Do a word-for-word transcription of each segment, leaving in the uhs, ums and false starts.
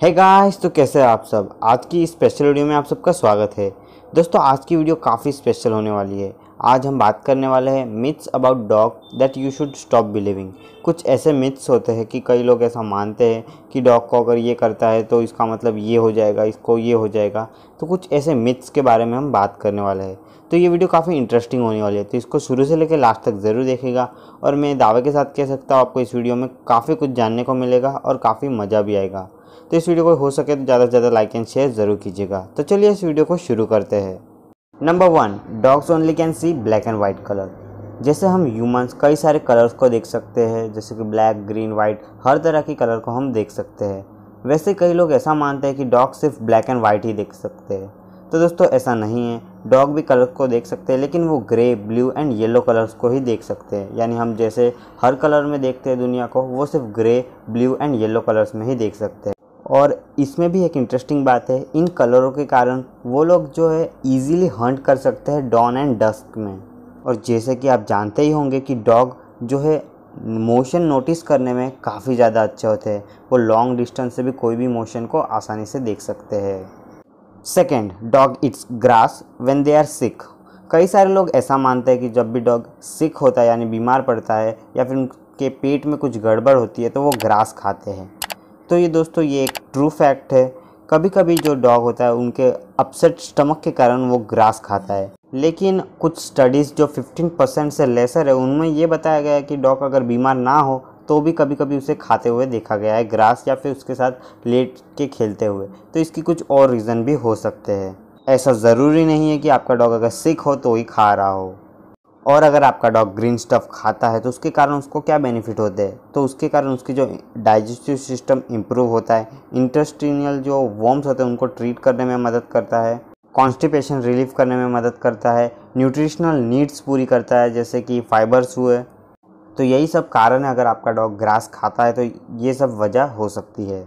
Hey guys, तो कैसे हैं आप सब। आज की स्पेशल वीडियो में आप सबका स्वागत है। दोस्तों, आज की वीडियो काफ़ी स्पेशल होने वाली है। आज हम बात करने वाले हैं myths about dog that you should stop believing. कुछ ऐसे मिथ्स होते हैं कि कई लोग ऐसा मानते हैं कि डॉग को अगर ये करता है तो इसका मतलब ये हो जाएगा, इसको ये हो जाएगा। तो कुछ ऐसे मिथ्स के बारे में हम बात करने वाले हैं। तो ये वीडियो काफ़ी इंटरेस्टिंग होने वाली है, तो इसको शुरू से लेकर लास्ट तक ज़रूर देखेगा। और मैं दावे के साथ कह सकता हूँ आपको इस वीडियो में काफ़ी कुछ जानने को मिलेगा और काफ़ी मज़ा भी आएगा। तो इस वीडियो को हो सके तो ज़्यादा से ज़्यादा लाइक एंड शेयर ज़रूर कीजिएगा। तो चलिए इस वीडियो को शुरू करते हैं। Number one, dogs only can see black and white colour. जैसे हम ह्यूमंस कई सारे कलर्स को देख सकते हैं, जैसे कि ब्लैक, ग्रीन, वाइट, हर तरह की कलर को हम देख सकते हैं। वैसे कई लोग ऐसा मानते हैं कि डॉग सिर्फ ब्लैक एंड वाइट ही देख सकते हैं। तो दोस्तों, ऐसा नहीं है। डॉग भी कलर को देख सकते हैं, लेकिन वो grey, blue and yellow colours को ही देख सकते हैं। यानी हम जैसे हर कलर में देखते हैं दुनिया को, वो सिर्फ grey, blue and yellow colours में ही देख सकते हैं। और इसमें भी एक इंटरेस्टिंग बात है, इन कलरों के कारण वो लोग जो है ईजिली हंट कर सकते हैं डॉन एंड डस्क में। और जैसे कि आप जानते ही होंगे कि डॉग जो है मोशन नोटिस करने में काफ़ी ज़्यादा अच्छे होते हैं। वो लॉन्ग डिस्टेंस से भी कोई भी मोशन को आसानी से देख सकते हैं। Second, dog eats grass when they are sick. कई सारे लोग ऐसा मानते हैं कि जब भी डॉग सिक होता है यानी बीमार पड़ता है या फिर उनके पेट में कुछ गड़बड़ होती है तो वो ग्रास खाते हैं। तो ये दोस्तों ये एक ट्रू फैक्ट है। कभी कभी जो डॉग होता है उनके अपसेट स्टमक के कारण वो ग्रास खाता है, लेकिन कुछ स्टडीज़ जो पंद्रह परसेंट से लेसर है उनमें ये बताया गया है कि डॉग अगर बीमार ना हो तो भी कभी कभी उसे खाते हुए देखा गया है ग्रास, या फिर उसके साथ लेट के खेलते हुए। तो इसकी कुछ और रीज़न भी हो सकते हैं। ऐसा ज़रूरी नहीं है कि आपका डॉग अगर सिक हो तो ही खा रहा हो। और अगर आपका डॉग ग्रीन स्टफ़ खाता है तो उसके कारण उसको क्या बेनिफिट होते हैं, तो उसके कारण उसकी जो डाइजेस्टिव सिस्टम इम्प्रूव होता है, इंटेस्टिनियल जो वॉर्म्स होते हैं उनको ट्रीट करने में मदद करता है, कॉन्स्टिपेशन रिलीफ करने में मदद करता है, न्यूट्रिशनल नीड्स पूरी करता है जैसे कि फाइबर्स हुए। तो यही सब कारण है अगर आपका डॉग ग्रास खाता है तो ये सब वजह हो सकती है।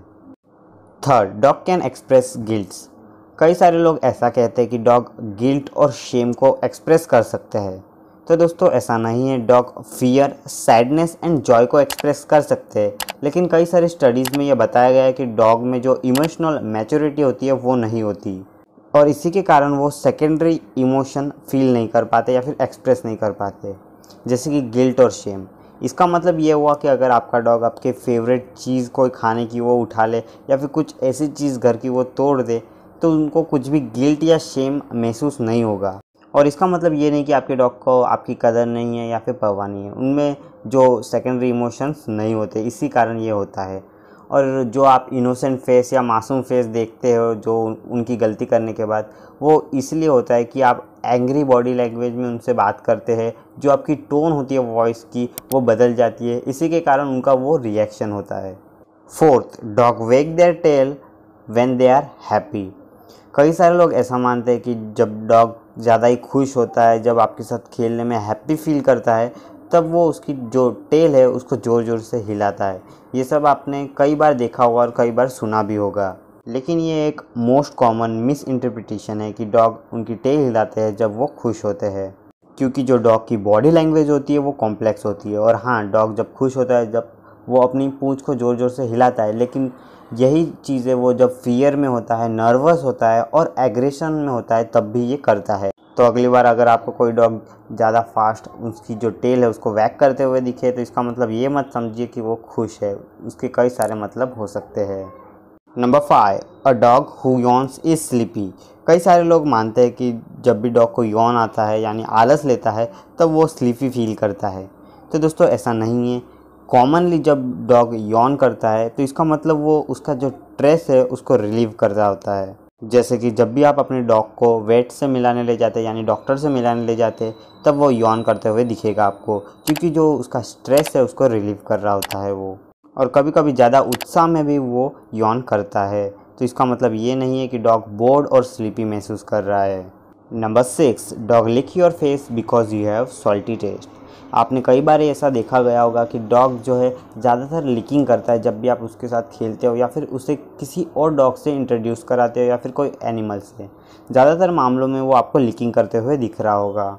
Third, dog can express guilts. कई सारे लोग ऐसा कहते हैं कि डॉग गिल्ट और शेम को एक्सप्रेस कर सकते हैं। तो दोस्तों, ऐसा नहीं है। Dog fear, sadness and joy को एक्सप्रेस कर सकते हैं, लेकिन कई सारी स्टडीज़ में यह बताया गया है कि डॉग में जो इमोशनल मैच्योरिटी होती है वो नहीं होती, और इसी के कारण वो सेकेंडरी इमोशन फील नहीं कर पाते या फिर एक्सप्रेस नहीं कर पाते, जैसे कि गिल्ट और शेम। इसका मतलब ये हुआ कि अगर आपका डॉग आपके फेवरेट चीज़ कोई खाने की वो उठा ले या फिर कुछ ऐसी चीज़ घर की वो तोड़ दे, तो उनको कुछ भी गिल्ट या शेम महसूस नहीं होगा। और इसका मतलब ये नहीं कि आपके डॉग को आपकी कदर नहीं है या फिर परवाह नहीं है, उनमें जो सेकेंडरी इमोशंस नहीं होते, इसी कारण ये होता है। और जो आप इनोसेंट फेस या मासूम फेस देखते हो जो उनकी गलती करने के बाद, वो इसलिए होता है कि आप एंग्री बॉडी लैंग्वेज में उनसे बात करते हैं, जो आपकी टोन होती है वॉइस की वो बदल जाती है, इसी के कारण उनका वो रिएक्शन होता है। Fourth, dog wag their tail when they are happy. कई सारे लोग ऐसा मानते हैं कि जब डॉग ज़्यादा ही खुश होता है, जब आपके साथ खेलने में हैप्पी फील करता है, तब वो उसकी जो टेल है उसको ज़ोर ज़ोर से हिलाता है। ये सब आपने कई बार देखा होगा और कई बार सुना भी होगा, लेकिन ये एक मोस्ट कॉमन मिस इंटरप्रिटेशन है कि डॉग उनकी टेल हिलाते हैं जब वो खुश होते हैं, क्योंकि जो डॉग की बॉडी लैंग्वेज होती है वो कॉम्प्लेक्स होती है। और हाँ, डॉग जब खुश होता है, जब वो अपनी पूंछ को ज़ोर ज़ोर से हिलाता है, लेकिन यही चीज़ें वो जब फियर में होता है, नर्वस होता है और एग्रेशन में होता है तब भी ये करता है। तो अगली बार अगर आपको कोई डॉग ज़्यादा फास्ट उसकी जो टेल है उसको वैग करते हुए दिखे तो इसका मतलब ये मत समझिए कि वो खुश है, उसके कई सारे मतलब हो सकते हैं। Number five, a dog who yawns is sleepy. कई सारे लोग मानते हैं कि जब भी डॉग को यौन आता है यानी आलस लेता है तब वो स्लीपी फील करता है। तो दोस्तों, ऐसा नहीं है। कॉमनली जब डॉग यॉन करता है तो इसका मतलब वो उसका जो स्ट्रेस है उसको रिलीव कर रहा होता है। जैसे कि जब भी आप अपने डॉग को वेट से मिलाने ले जाते हैं यानी डॉक्टर से मिलाने ले जाते हैं, तब वो यॉन करते हुए दिखेगा आपको, क्योंकि जो उसका स्ट्रेस है उसको रिलीव कर रहा होता है वो। और कभी कभी ज़्यादा उत्साह में भी वो यॉन करता है। तो इसका मतलब ये नहीं है कि डॉग बोर्ड और स्लीपी महसूस कर रहा है। Number six, dog lick your face because you have salty taste. आपने कई बार ऐसा देखा गया होगा कि डॉग जो है ज़्यादातर लिकिंग करता है जब भी आप उसके साथ खेलते हो या फिर उसे किसी और डॉग से इंट्रोड्यूस कराते हो या फिर कोई एनिमल से। ज़्यादातर मामलों में वो आपको लिकिंग करते हुए दिख रहा होगा।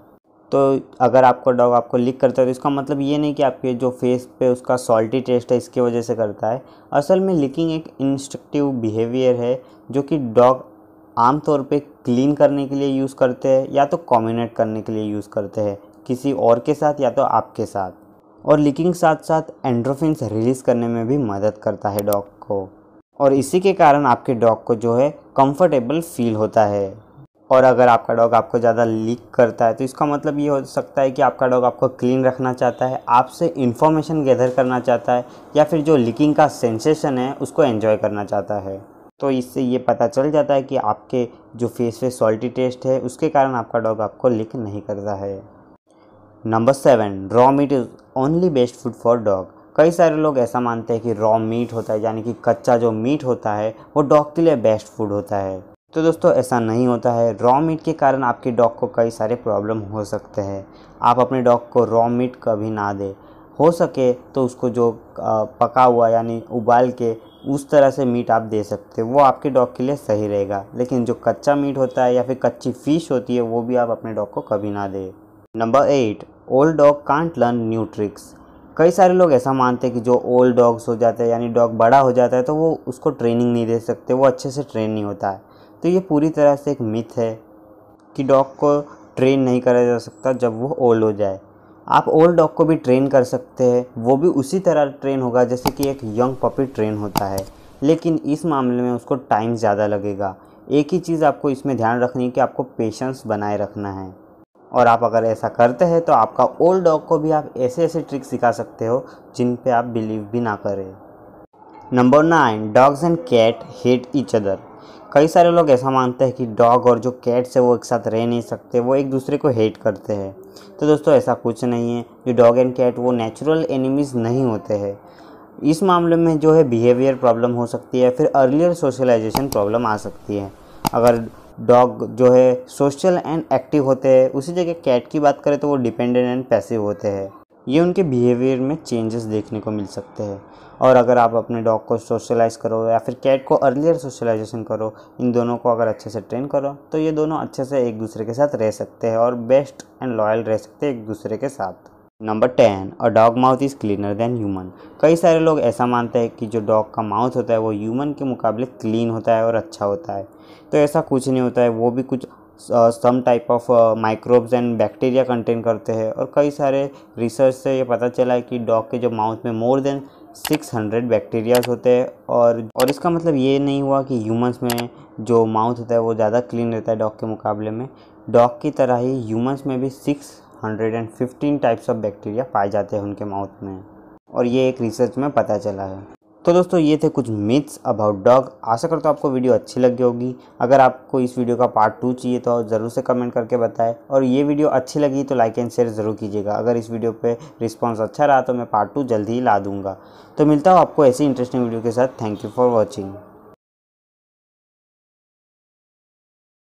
तो अगर आपका डॉग आपको लिक करता है तो इसका मतलब ये नहीं कि आपके जो फेस पे उसका सॉल्टी टेस्ट है इसकी वजह से करता है। असल में लिकिंग एक इंस्टिंक्टिव बिहेवियर है जो कि डॉग आमतौर पे क्लीन करने के लिए यूज़ करते हैं या तो कम्युनिकेट करने के लिए यूज़ करते हैं किसी और के साथ या तो आपके साथ। और लिकिंग साथ साथ एंड्रोफिन्स रिलीज़ करने में भी मदद करता है डॉग को, और इसी के कारण आपके डॉग को जो है कंफर्टेबल फील होता है। और अगर आपका डॉग आपको ज़्यादा लीक करता है तो इसका मतलब ये हो सकता है कि आपका डॉग आपको क्लीन रखना चाहता है, आपसे इन्फॉर्मेशन गैदर करना चाहता है, या फिर जो लीकिंग का सेंसेशन है उसको एंजॉय करना चाहता है। तो इससे ये पता चल जाता है कि आपके जो फेस पे सॉल्टी टेस्ट है उसके कारण आपका डॉग आपको लिक नहीं करता है। Number seven, raw meat is only best food for dog. कई सारे लोग ऐसा मानते हैं कि रॉ मीट होता है यानी कि कच्चा जो मीट होता है वो डॉग के लिए बेस्ट फूड होता है। तो दोस्तों ऐसा नहीं होता है। रॉ मीट के कारण आपके डॉग को कई सारे प्रॉब्लम हो सकते हैं। आप अपने डॉग को रॉ मीट कभी ना दें। हो सके तो उसको जो पका हुआ यानी उबाल के उस तरह से मीट आप दे सकते हो, वो आपके डॉग के लिए सही रहेगा। लेकिन जो कच्चा मीट होता है या फिर कच्ची फ़िश होती है वो भी आप अपने डॉग को कभी ना दें। Number eight, old dog can't learn new tricks. कई सारे लोग ऐसा मानते हैं कि जो ओल्ड डॉग्स हो जाते हैं यानी डॉग बड़ा हो जाता है तो वो उसको ट्रेनिंग नहीं दे सकते, वो अच्छे से ट्रेन नहीं होता है। तो ये पूरी तरह से एक मिथ है कि डॉग को ट्रेन नहीं करा जा सकता जब वो ओल्ड हो जाए। आप ओल्ड डॉग को भी ट्रेन कर सकते हैं, वो भी उसी तरह ट्रेन होगा जैसे कि एक यंग पपी ट्रेन होता है, लेकिन इस मामले में उसको टाइम ज़्यादा लगेगा। एक ही चीज़ आपको इसमें ध्यान रखनी है कि आपको पेशेंस बनाए रखना है, और आप अगर ऐसा करते हैं तो आपका ओल्ड डॉग को भी आप ऐसे ऐसे ट्रिक सिखा सकते हो जिन पे आप बिलीव भी ना करें। Number nine, dogs and cat hate each other. कई सारे लोग ऐसा मानते हैं कि डॉग और जो कैट्स है वो एक साथ रह नहीं सकते, वो एक दूसरे को हेट करते हैं। तो दोस्तों ऐसा कुछ नहीं है। जो डॉग एंड कैट वो नेचुरल एनिमीज़ नहीं होते हैं। इस मामले में जो है बिहेवियर प्रॉब्लम हो सकती है, फिर अर्लियर सोशलाइजेशन प्रॉब्लम आ सकती है। अगर डॉग जो है सोशल एंड एक्टिव होते हैं, उसी जगह कैट की बात करें तो वो डिपेंडेंट एंड पैसिव होते हैं। ये उनके बिहेवियर में चेंजेस देखने को मिल सकते हैं। और अगर आप अपने डॉग को सोशलाइज़ करो या फिर कैट को अर्लियर सोशलाइजेशन करो, इन दोनों को अगर अच्छे से ट्रेन करो तो ये दोनों अच्छे से एक दूसरे के साथ रह सकते हैं और बेस्ट एंड लॉयल रह सकते हैं एक दूसरे के साथ। Number ten, a dog mouth is cleaner than human. कई सारे लोग ऐसा मानते हैं कि जो डॉग का माउथ होता है वो ह्यूमन के मुकाबले क्लीन होता है और अच्छा होता है। तो ऐसा कुछ नहीं होता है। वो भी कुछ some type of microbes and bacteria contain करते हैं, और कई सारे रिसर्च से ये पता चला है कि डॉग के जो माउथ में more than six hundred bacterias होते हैं। और और इसका मतलब ये नहीं हुआ कि ह्यूमंस में जो माउथ होता है वो ज़्यादा क्लीन रहता है डॉग के मुकाबले में। डॉग की तरह ही ह्यूमंस में भी six hundred fifteen types of bacteria पाए जाते हैं उनके माउथ में, और ये एक रिसर्च में पता चला है। तो दोस्तों ये थे कुछ मिथ्स अबाउट डॉग। आशा करता हूँ आपको वीडियो अच्छी लगी होगी। अगर आपको इस वीडियो का पार्ट टू चाहिए तो ज़रूर से कमेंट करके बताएं, और ये वीडियो अच्छी लगी तो लाइक एंड शेयर ज़रूर कीजिएगा। अगर इस वीडियो पे रिस्पांस अच्छा रहा तो मैं पार्ट टू जल्दी ही ला दूँगा। तो मिलता हूँ आपको ऐसी इंटरेस्टिंग वीडियो के साथ। Thank you for watching.